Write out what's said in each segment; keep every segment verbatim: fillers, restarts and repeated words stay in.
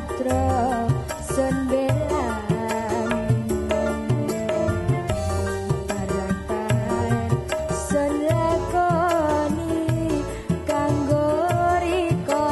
samudra sun belan barang sun lakoni kanggo riko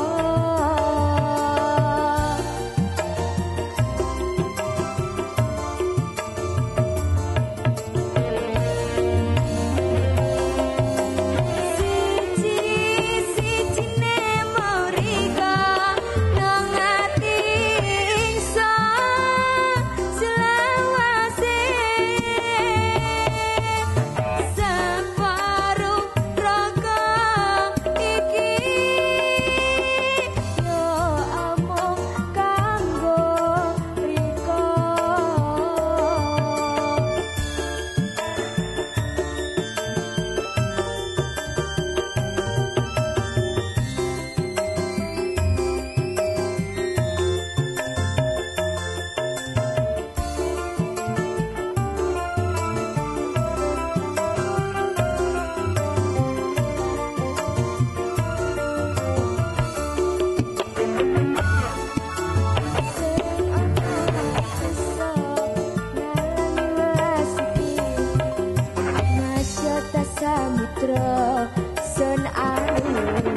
samudra sun alun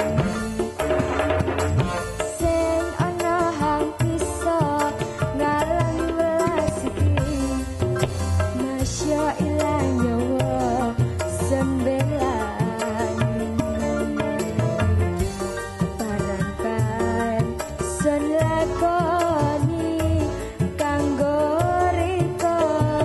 sing ana hang bisa ngalang welas iki masya ilang nyawa sembelan parankan sun lakoni kanggo riko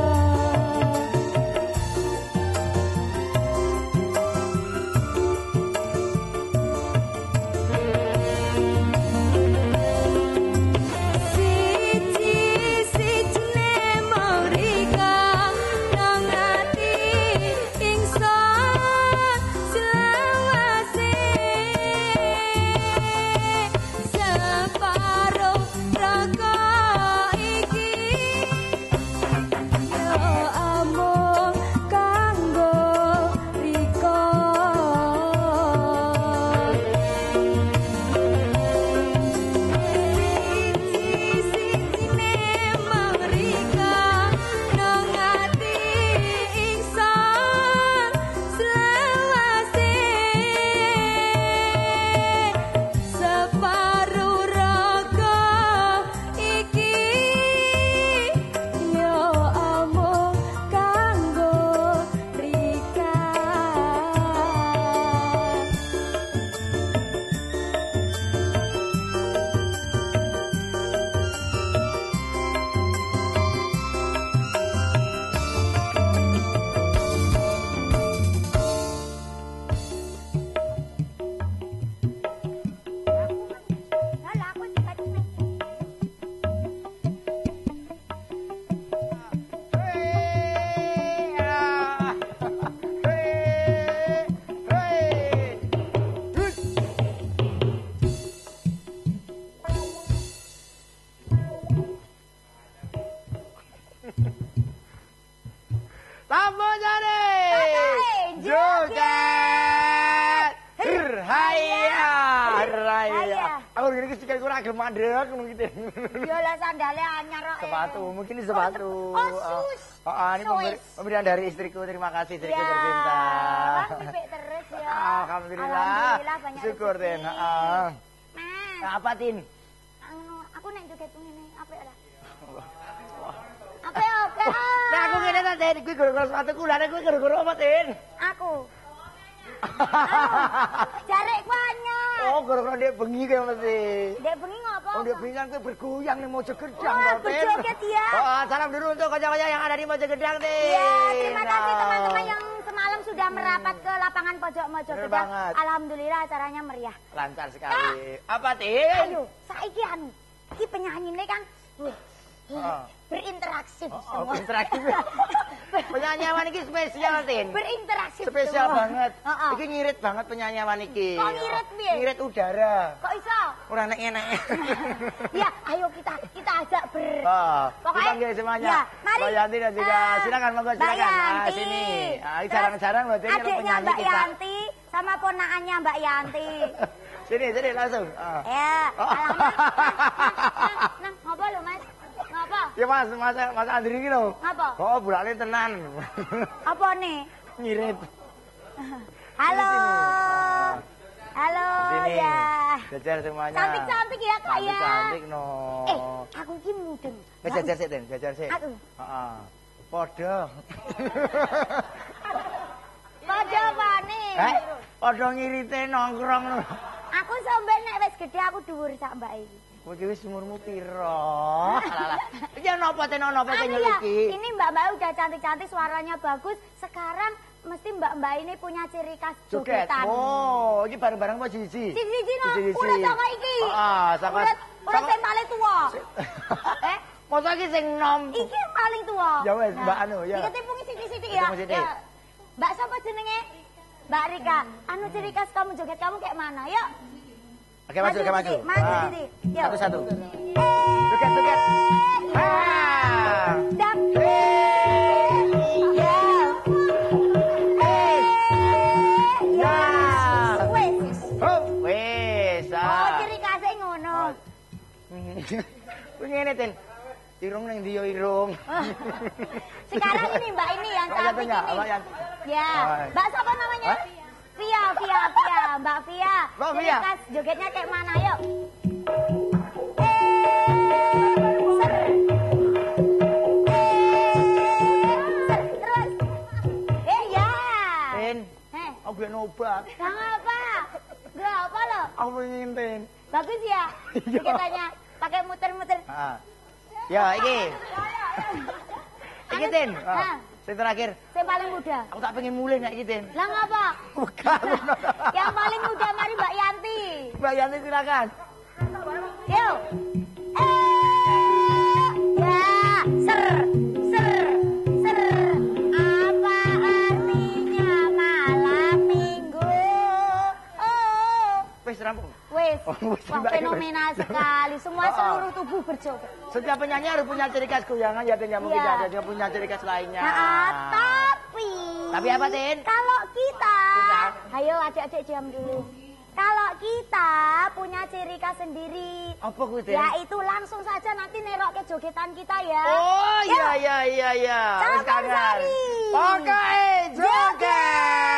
Mandrek mungkin. Ya lah sandale anyar kok. Sepatu, mungkin ini sepatu. Oh, sus. Oh, oh, ini pemberi, pemberian dari istriku. Terima kasih istriku ya, tercinta. Kan mimpi terus ya. Alhamdulillah. Alhamdulillah banyak syukur Tin. Heeh. Nah, apa Tin? Anu, aku nek joget ngene, apik ora? Apik oke. Nah, aku ngene ta Tin, kuwi gara-gara sepatuku. Lah nek kuwi gara-gara apa Tin? Aku. Jarek ku anyar. Oh, gara-gara dek bengi kayak mesti. Dek bengi ngopo? Oh, dek bengi kan kowe bergoyang ning Mojokerjang, oh, Tin. Joget ya. Oh, salam dulu untuk kanca-kanca yang ada di Mojokerjang, Tin. Iya, terima kasih teman-teman yang semalam sudah merapat ke lapangan pojok Mojokerjang. Alhamdulillah acaranya meriah. Lancar sekali. Ah. Apa, Tin? Ayo, saiki anu. Iki penyanyine kan oh. berinteraksi oh, semua. Oh, berinteraksi. Penyanyian iki spesial, Tin. Berinteraksi spesial semua. banget. Oh, oh. Iki ngirit banget penyanyian iki. Kok ngirit piye? Ngirit udara. Kok iso? Ora enek-enek. Ya, ayo kita kita ajak ber. Oh, pokoknya dipanggil semuanya. Ya, mari. Mbak Yanti dan juga uh, silakan monggo silakan. Nah, sini. Ah, jarang-jarang loh Tin kalau penyanyi Mbak kita. Yanti sama ponakannya Mbak Yanti. Sini, sini langsung. Oh. Ya, oh. alamat. Nah, Mas, Mas, Mas Andri iki lho. Apa? Oh, bulane tenan. Apa nih? Ngirit. Halo. Halo Sini. ya. Jajar semuanya. Cantik-cantik ya Kak ya. Cantik no. Eh, aku ki mudeng. Wis jajar sik, Den, jajar sik. Aku. Heeh. Padha. Padha apane? Eh, padha ngirite nongkrong lho. Aku sampeyan nek wis gedhe aku dhuwur sak mbak iki. Kowe iki wis umurmu piro? Alah. Iki napa ten napa Anu kene ya, iki? ini mbak-mbak udah cantik-cantik, suaranya bagus. Sekarang mesti mbak-mbak ini punya ciri khas Joget. jogetan. Oh, iki bareng-bareng apa siji? Siji-siji no, Siji-siji. udah sama iki. Heeh, sama Udah, udah sing paling tua. Eh, masa iki sing nom. iki yang paling tua. Ya wes, Mbak anu ya. Iki tipungi sithik-sithik ya. Tipungi sithik. Ya. Mbak siapa jenenge? Mbak Rika. Anu ciri khas kamu joget kamu kayak mana? Yuk. Oke, maju, oke, maju. Maju Ah. sithik. Yuk. Satu-satu. Joget, joget. Ah. Dak. Ya. Ya. Wes. Oh, wes. Oh, ciri khasnya ngono. Kuwi ngene, Ten. Irung ning ndi yo irung. Sekarang ini Mbak ini yang Mbak cantik Yatunya, ini. Mbak Yat- Ya, Oh. Mbak siapa namanya? Hah? Via, Via, Via, Mbak Via. Mbak Ciri Via. khas jogetnya kayak mana, yuk? Eh, ser. Eh, ser. Terus. Eh, ya. Ten, Eh, aku biar obat. nggak apa? Nggak apa loh. Aku pengen Ten. Bagus ya? Iya. Jogetannya pakai muter-muter. Ah. Ya, iki. Iki, Ten. Hah? Ah. Sing terakhir. Saya paling muda. Aku tak pengen mulai nek iki, Ten. Lah ngapa? Bukan. Yang paling muda mari Mbak Yanti. Mbak Yanti silakan. Yuk. Eh, ya, ser, ser, ser. Apa artinya malam minggu? Oh, Wis rampung. wes, Oh, wes, wah Mbak, fenomenal wes. sekali. Semua Oh, oh. seluruh tubuh berjoget. Setiap penyanyi harus punya ciri khas goyangan ya, Ten. Ya mungkin Iya. ada dia punya ciri khas lainnya. Nah, tapi. Tapi apa, Tin? Kalau kita, Punya. ayo adik-adik diam dulu. Kalau kita punya ciri khas sendiri, Apa kuwi, Ten? yaitu langsung saja nanti nerok ke jogetan kita ya. Oh, iya Yuk. iya iya iya. Wis Campur kangen. sari. Pokoke joget.